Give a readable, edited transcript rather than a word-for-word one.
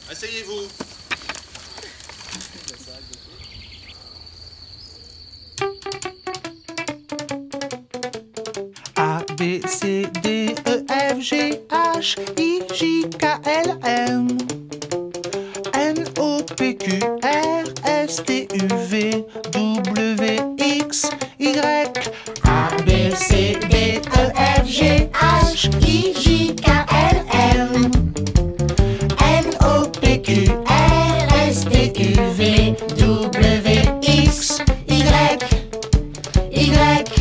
Asseyez-vous. A, B, C, D, E, F, G, H, I, J, K, L, M N, O, P, Q, R, S, T, U, V, W, X, Y. A, B, C, D, E, F, G, H, I, J, K, L, M N, O, P, Q, R, S, T, U, V, W, X, Y.